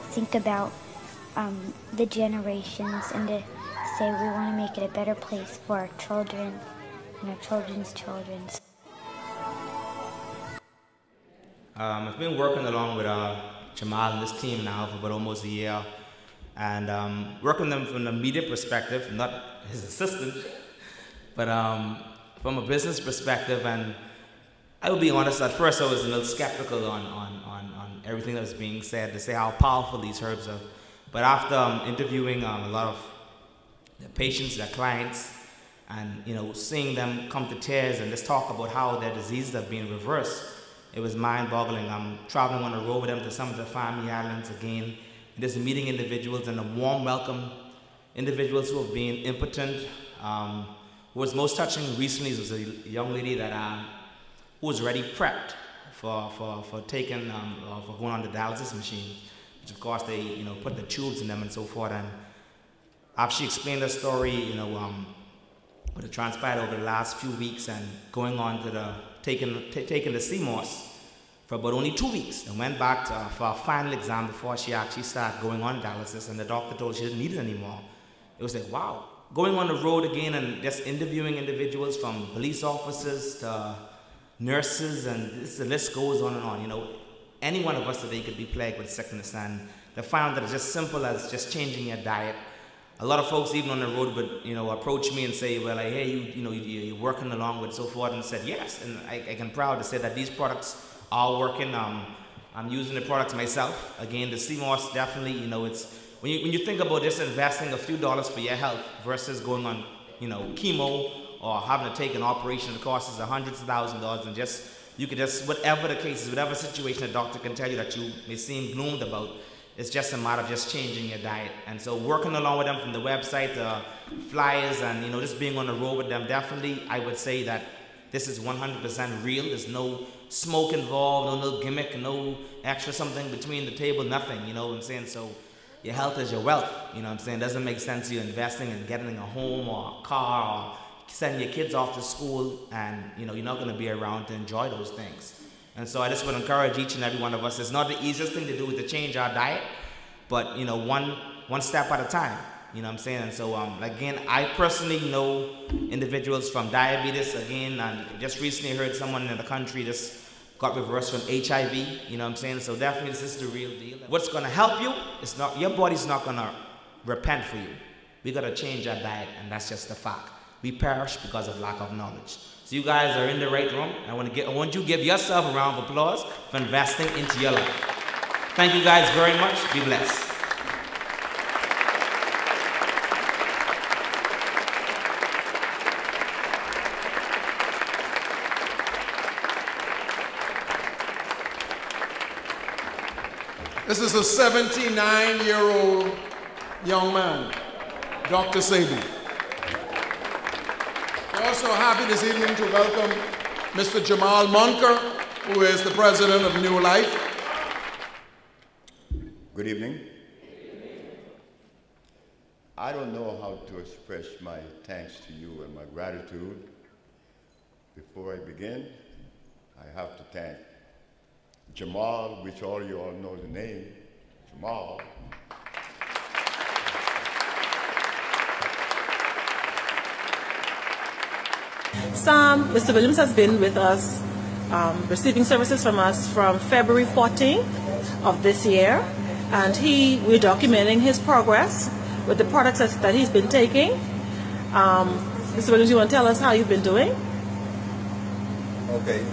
think about the generations and to say we want to make it a better place for our children and our children's children. I've been working along with Jamal and this team now for about almost a year, and working them from the media perspective, not his assistant, but from a business perspective. And I will be honest, at first I was a little skeptical on everything that was being said, to say how powerful these herbs are. But after interviewing a lot of the patients, their clients, and seeing them come to tears and just talk about how their diseases have been reversed, it was mind-boggling. I'm traveling on the road with them to some of the family islands again, and just meeting individuals and a warm welcome. Individuals who have been impotent. What was most touching recently was a young lady that who was already prepped for taking for going on the dialysis machine, which of course they put the tubes in them and so forth. And after she explained her story, what had transpired over the last few weeks, and going on to taking the CMOS for about only 2 weeks, and went back for a final exam before she actually started going on dialysis, and the doctor told her she didn't need it anymore. It was like, wow. Going on the road again and just interviewing individuals from police officers to nurses, and the list goes on and on. Any one of us today could be plagued with sickness, and they found that it's just simple as just changing your diet. A lot of folks, even on the road, would approach me and say, well, I hear you're working along with so forth, and said yes, and I can proud to say that these products are working. I'm using the products myself. Again, the CMOS definitely, it's when you think about just investing a few dollars for your health versus going on chemo or having to take an operation that costs hundreds of thousands of dollars, and you could just, whatever the case is, whatever situation a doctor can tell you that you may seem gloomed about, it's just a matter of just changing your diet. And so working along with them from the website, flyers, and just being on the road with them, definitely I would say that this is 100% real. There's no smoke involved, no gimmick, no extra something between the table, nothing, what I'm saying? So your health is your wealth, what I'm saying? It doesn't make sense you investing in getting a home or a car or sending your kids off to school, and you're not going to be around to enjoy those things. And so I just would encourage each and every one of us. It's not the easiest thing to do to change our diet, but one step at a time. What I'm saying? And so again, I personally know individuals from diabetes, again, and just recently heard someone in the country just got reversed from HIV. What I'm saying? So definitely this is the real deal. What's going to help you? It's not, your body's not going to repent for you. We got to change our diet, and that's just a fact. We perish because of lack of knowledge. So you guys are in the right room. I want you to give yourself a round of applause for investing into your life. Thank you guys very much. Be blessed. This is a 79-year-old young man, Dr. Sebi. We're also happy this evening to welcome Mr. Jamal Monker, who is the president of New Life. Good evening. I don't know how to express my thanks to you and my gratitude. Before I begin, I have to thank Jamal, which all you all know the name, Jamal. Mr. Williams has been with us, receiving services from us from February 14th of this year, and we're documenting his progress with the products that he's been taking. Mr. Williams, you want to tell us how you've been doing? Okay.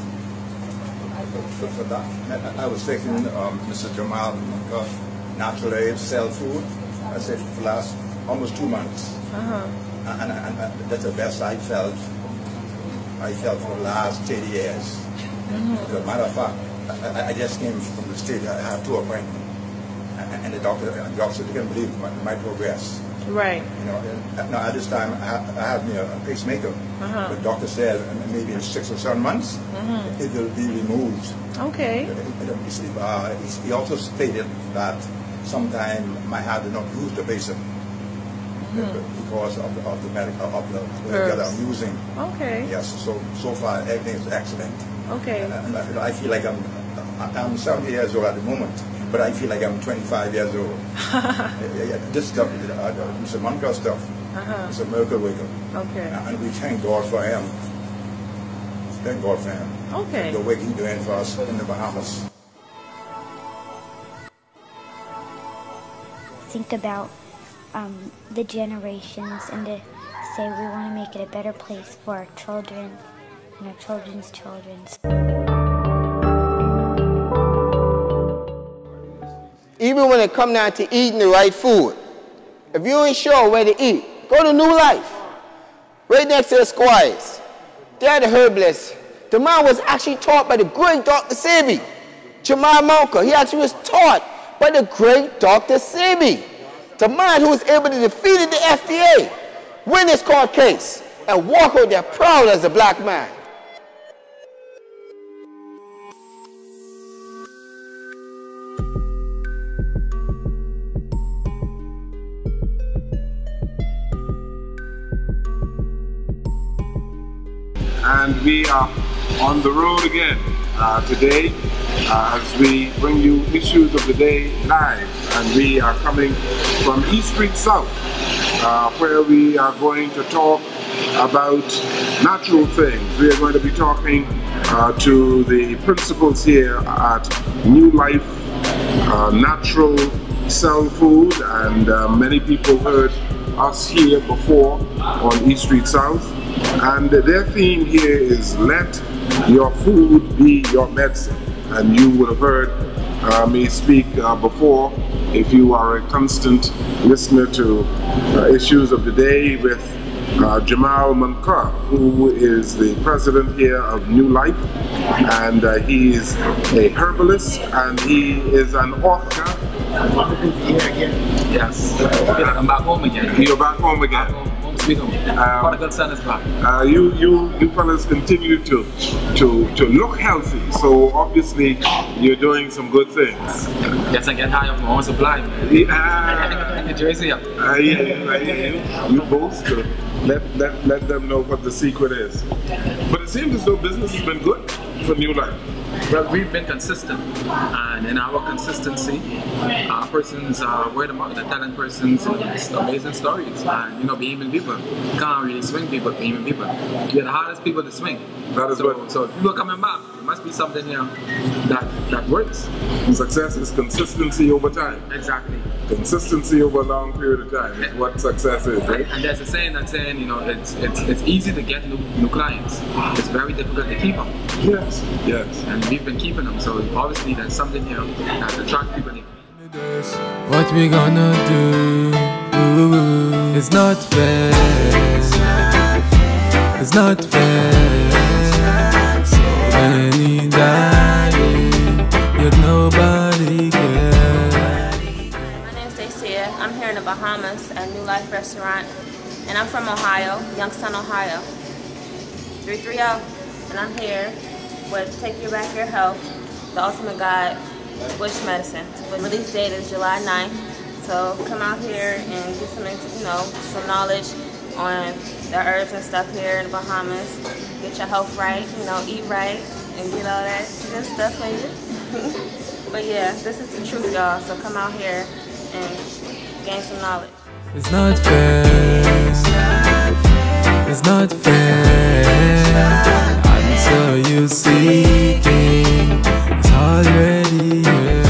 For that, I was taking Mr. Jamal Natural Aid Cell Food, I said, for the last almost 2 months. And that's the best I felt for the last 30 years. As a matter of fact, I just came from the state. I had 2 appointments, and the doctor didn't believe my progress. Right. Now at this time I have me a pacemaker. The doctor said maybe in 6 or 7 months it will be removed. Okay. He also stated that sometime my heart did not use the basin. Because of the medical that I'm using. Okay. Yes. So far everything is excellent. Okay. I feel like I'm 70 years old at the moment, but I feel like I'm 25 years old. This stuff, Mr. Munker stuff, it's a miracle worker. Okay. And we thank God for him. Thank God for him. Okay. The work he's doing for us in the Bahamas. Think about the generations and to say we want to make it a better place for our children and our children's children. Even when it comes down to eating the right food, if you ain't sure where to eat, go to New Life. Right next to the Squires. They're the herbalists. The man was actually taught by the great Dr. Sebi, Jamal Munker. He actually was taught by the great Dr. Sebi, the man who was able to defeat the FDA, win his court case, and walk out there proud as a black man. And we are on the road again today as we bring you issues of the day live, and we are coming from East Street South where we are going to talk about natural things. We are going to be talking to the principals here at New Life Natural Cell Food, and many people heard us here before on East Street South. And their theme here is let your food be your medicine. And you would have heard me speak before, if you are a constant listener to issues of the day, with Jamal Munker, who is the president here of New Life, and he is a herbalist and he is an author. Yes, I'm back home again. You're back home again. Prodigal son is back. You fellas continue to look healthy, so obviously you're doing some good things. Yes, I get high off my own supply. Yeah. Jersey. You both let them know what the secret is. But it seems as though business has been good for New Life. Well, we've been consistent, and in our consistency, our persons word of mouth, the talent persons, amazing stories, and behaving people. You can't really swing people, behaving people. You're the hardest people to swing. That is so if people are coming back, there must be something here that works. Success is consistency over time. Exactly. Consistency over a long period of time is what success is, right? And there's a saying that's saying, it's easy to get new clients. It's very difficult to keep them. Yes, yes. And we've been keeping them, so obviously there's something here that attracts people in. What we gonna do? It's not fair. It's not fair. So many dying, yet nobody cares. My name's Stacia. I'm here in the Bahamas at New Life Restaurant, and I'm from Ohio, Youngstown, Ohio. 330, and I'm here with Take Your Back Your Health, the ultimate guide, Bush Medicine. The release date is July 9th, so come out here and get some knowledge on the herbs and stuff here in the Bahamas. Get your health right, eat right, and get all that good stuff in you. But yeah, this is the truth, y'all, so come out here and gain some knowledge. It's not fair. It's not fair. So you seeking, it's already here.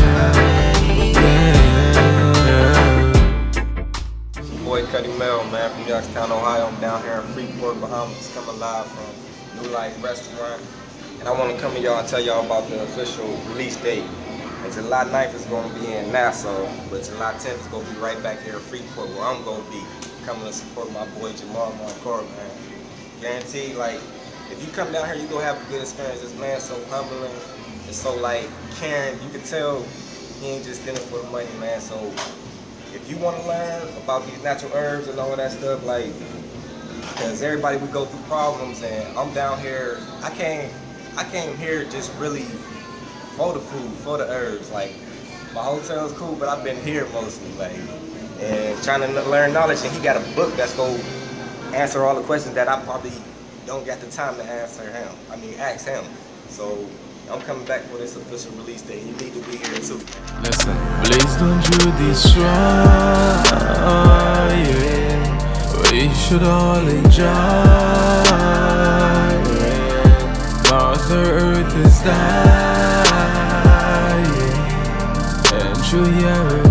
Boy Cuddy Mel, man, from Youngstown, Ohio. I'm down here in Freeport, Bahamas, coming live from New Life Restaurant. And I want to come to y'all and tell y'all about the official release date. And July 9th is going to be in Nassau, but July 10th is going to be right back here in Freeport, where I'm going to be coming to support my boy Jamal Munker, man. Guaranteed, if you come down here, you're going to have a good experience. This man's so humbling, and so caring. You can tell he ain't just in it for the money, man. So if you want to learn about these natural herbs and all of that stuff, because everybody, we go through problems, and I'm down here, I came here just really for the food, for the herbs. My hotel's cool, but I've been here mostly, and trying to learn knowledge, and he got a book that's going to answer all the questions that I probably don't get the time to ask him. So I'm coming back for this official release day. You need to be here too. Listen, please don't you destroy, yeah. We should all enjoy, yeah. Mother Earth is dying, and you hear her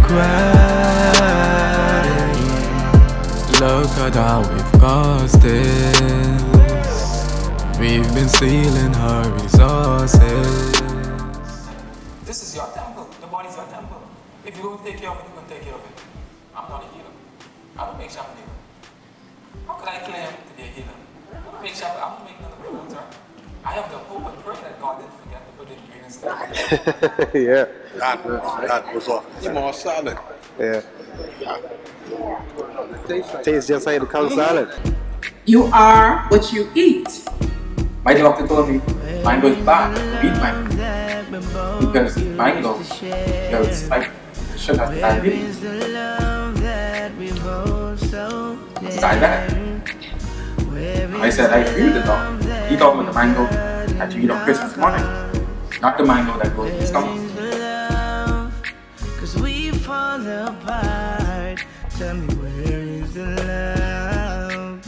crying. Look at how we've caused this. We've been stealing her resources. This is your temple. The body's your temple. If you don't take care of it, you can take care of it. I'm not a healer. I don't make shamans. How could I claim to be a healer? I don't make shamans. I don't make none of the rules, right? I have the hope and pray that God didn't forget to put the ingredients in. Yeah. That was off. It's more solid. Yeah. Tastes just like the cold salad. You are what you eat. My doctor told me mango is bad. Eat mango. Because mango, it's like sugar diabetes. It's diabetic. I said, I agree with the doctor. Eat all of the mango that you eat on Christmas morning. Not the mango that goes in the stomach. Cause we fall apart. Tell me, where is the love?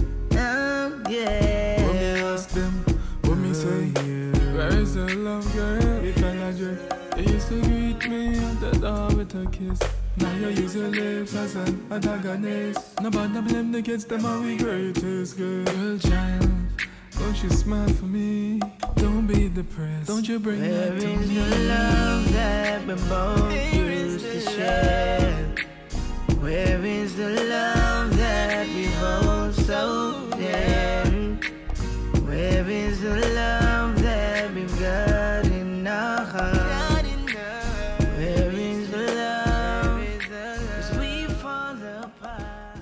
Yeah. When me ask them, what me say? Where is the love, girl? If I not drink, you used to greet me at the door with a kiss. Now you use your lips as an antagonist. Nobody blame the kids, them are we greatest girl. Girl child, won't you smile for me? Don't be depressed. Don't you bring that to me? Where is the love that we both used to share? Where is the love that we hold so dear? Where is the love that we've got in our heart? Where is the love? 'Cause we fall apart.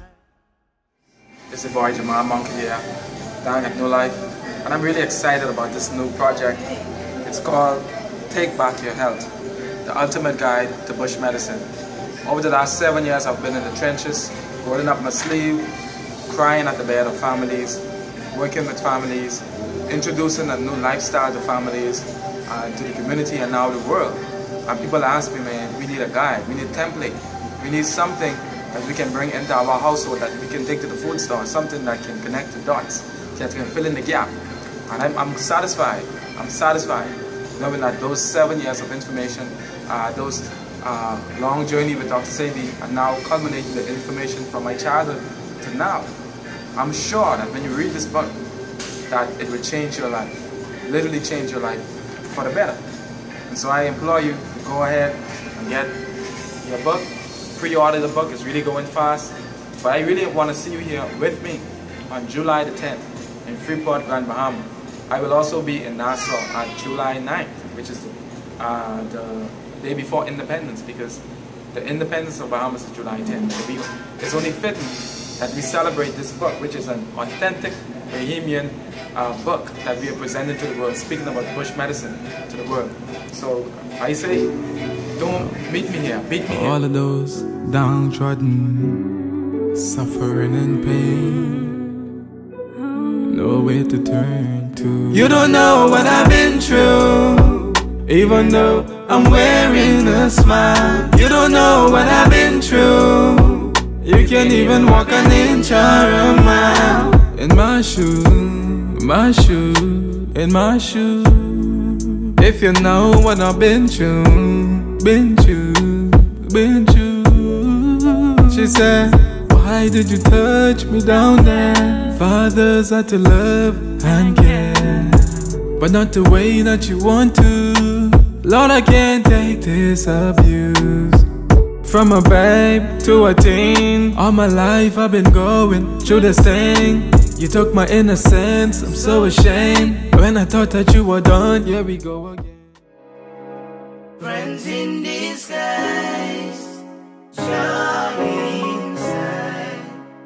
It's your boy Jamal Monkey here, down at New Life, and I'm really excited about this new project. It's called Take Back Your Health, the ultimate guide to bush medicine. Over the last 7 years, I've been in the trenches, rolling up my sleeve, crying at the bed of families, working with families, introducing a new lifestyle to families, to the community and now the world. And people ask me, man, we need a guide, we need a template, we need something that we can bring into our household, that we can take to the food store, something that can connect the dots, that can fill in the gap. And I'm satisfied knowing that those 7 years of information, those long journey with Dr. Sebi are now culminating the information from my childhood to now. I'm sure that when you read this book, that it will change your life, literally change your life for the better. And so I implore you to go ahead and get your book, pre-order the book. It's really going fast. But I really want to see you here with me on July the 10th in Freeport, Grand Bahama. I will also be in Nassau on July 9th, which is the day before Independence, because the independence of Bahamas is July 10th. It's only fitting that we celebrate this book, which is an authentic Bahamian book that we are presenting to the world, speaking about bush medicine to the world. So I say, don't meet me here, beat me here. All of those downtrodden, suffering and pain, nowhere to turn to. You don't know what I've been through, even though I'm wearing a smile. You don't know what I've been through. You can't even walk an inch or a mile. In my shoe, in my shoe. If you know what I've been through, She said, why did you touch me down there? Fathers are to love and care, but not the way that you want to. Lord, I can't take this abuse. From a babe to a teen, all my life I've been going through this thing. You took my innocence, I'm so ashamed. When I thought that you were done, here we go again. Friends in disguise, showing inside.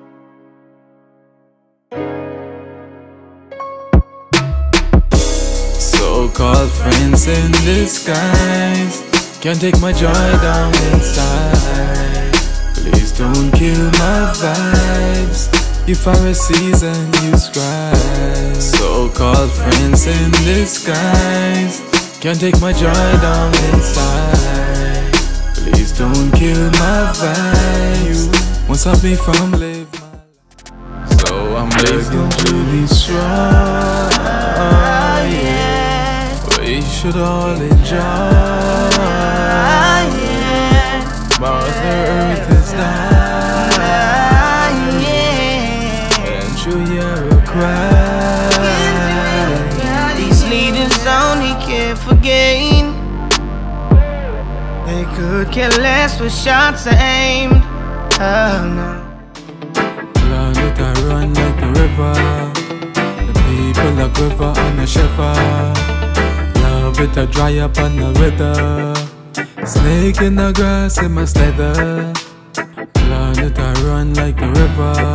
So-called friends in disguise can't take my joy down inside. Please don't kill my vibes, you Pharisees and you scribes. So-called friends in disguise Can't take my joy down inside. Please don't kill my vibes. Won't stop me from living my life. So I'm living really strong. We should all enjoy. Mother Earth is dying, and you hear a cry. These leaders only care for gain. They could care less with shots aimed. Oh no. Planet I run like the river. The people like river on the shiver. Love it a dry up on the wither. Snake in the grass in my slither. Planet I run like the river.